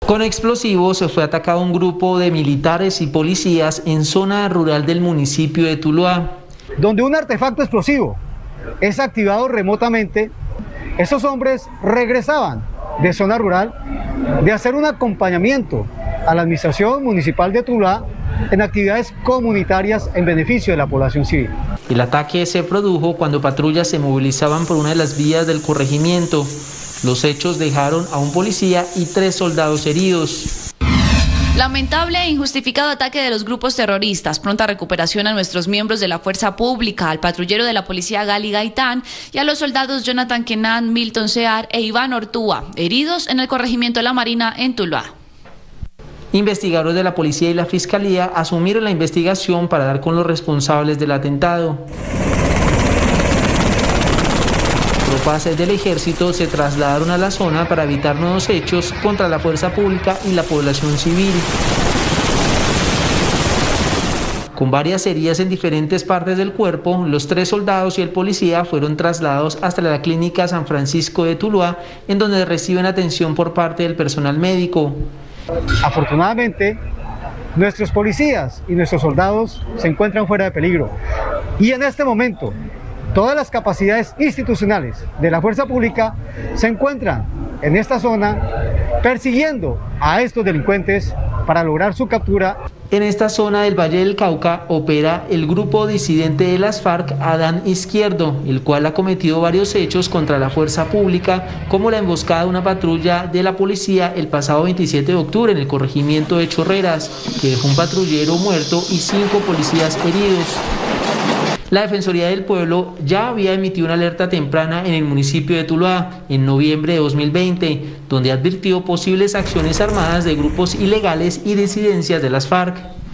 Con explosivos se fue atacado un grupo de militares y policías en zona rural del municipio de Tuluá, donde un artefacto explosivo es activado remotamente. Esos hombres regresaban de zona rural de hacer un acompañamiento a la administración municipal de Tuluá en actividades comunitarias en beneficio de la población civil. El ataque se produjo cuando patrullas se movilizaban por una de las vías del corregimiento. Los hechos dejaron a un policía y 3 soldados heridos. Lamentable e injustificado ataque de los grupos terroristas. Pronta recuperación a nuestros miembros de la fuerza pública, al patrullero de la policía Gali Gaitán y a los soldados Jonathan Kenan, Milton Sear e Iván Ortúa, heridos en el corregimiento de La Marina en Tuluá. Investigadores de la policía y la fiscalía asumieron la investigación para dar con los responsables del atentado. Tropas del ejército se trasladaron a la zona para evitar nuevos hechos contra la fuerza pública y la población civil. Con varias heridas en diferentes partes del cuerpo, los 3 soldados y el policía fueron trasladados hasta la clínica San Francisco de Tuluá, en donde reciben atención por parte del personal médico. Afortunadamente, nuestros policías y nuestros soldados se encuentran fuera de peligro. Y en este momento, todas las capacidades institucionales de la fuerza pública se encuentran en esta zona persiguiendo a estos delincuentes para lograr su captura. En esta zona del Valle del Cauca opera el grupo disidente de las FARC Adán Izquierdo, el cual ha cometido varios hechos contra la fuerza pública, como la emboscada de una patrulla de la policía el pasado 27 de octubre en el corregimiento de Chorreras, que dejó un patrullero muerto y 5 policías heridos. La Defensoría del Pueblo ya había emitido una alerta temprana en el municipio de Tuluá en noviembre de 2020, donde advirtió posibles acciones armadas de grupos ilegales y disidencias de las FARC.